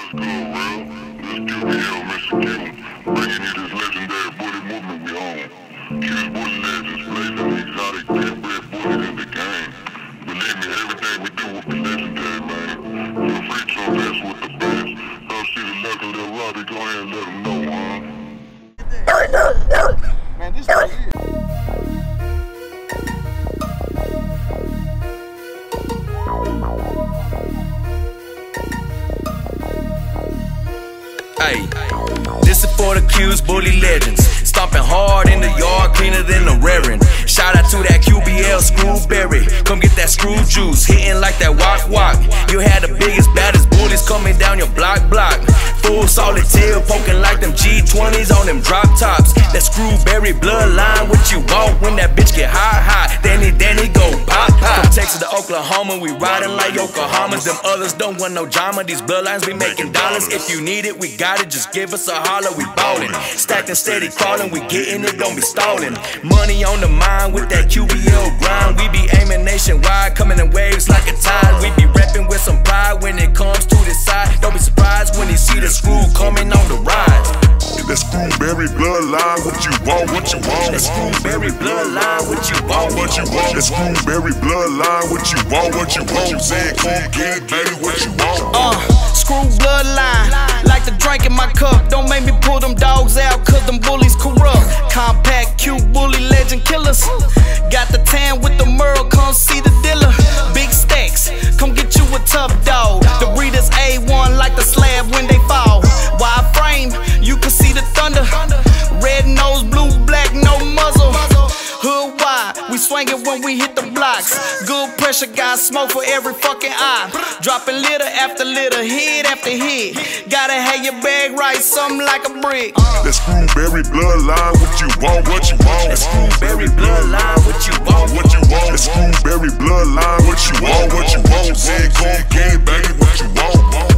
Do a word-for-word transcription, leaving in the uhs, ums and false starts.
Good real, this Q B L Mister Q, bringing you this legendary bully movement we own. Q's bully legends, blazing exotic pit-bred bullies in the game. Believe me, everything we do will be legendary, man. Feel free to invest with the best. Go see the lucky little RoBBie, go ahead and let them know, huh? Man, this is Hey, this is for the Q's bully legends. Stomping hard in the yard, cleaner than the reverend. Shout out to that Q B L ScreWbeRRy. Come get that screw juice, hitting like that wok wok. You had the biggest, baddest bullies coming down your block block. Full solid tail poking like them G twenties on them drop tops. That ScreWbeRRy bloodline, what you want when that bitch get hot hot. Danny Danny go pop pop. From Texas to Oklahoma, we riding like Yokohamas. Them others don't want no drama. These bloodlines be making dollars. If you need it, we got it. Just give us a holler. We ballin', stacked and steady crawling. We getting it, don't be stalling. Money on the mind with that Q B L grind. We be aiming nationwide, coming in waves like a tide. We be reppin' with some pride when it comes to this side. Don't be surprised when you see the screw coming on the rise. That ScreWbeRRy bloodline, what you want, what you want. That ScreWbeRRy bloodline, what you want, what you want. That ScreWbeRRy bloodline, what you want, what you want. Say, come get it, baby, what you want. Uh, screw bloodline, like the drink in my cup. Don't make me pull them dogs out, cause them bullies corrupt. Compact, cute, bully, legend killers. Got the tan with the MERLE, come see the dealer. Big stacks, come get you a tough dog. The breeders A one like the slab when they fall. Wide frame, you can see the thunder. Red nose, blue, black, no muzzle. Hood wide, we swing it when we hit the blocks. Good pressure, got smoke for every fucking eye. Dropping litter after litter, hit after hit. Gotta have your bag right, something like a brick. That ScreWbeRRy bloodline, what you want, what you want. That ScreWbeRRy bloodline, what you want, what you want. That ScreWbeRRy bloodline, what you want, what you want. Say, come get it, baby, what you want.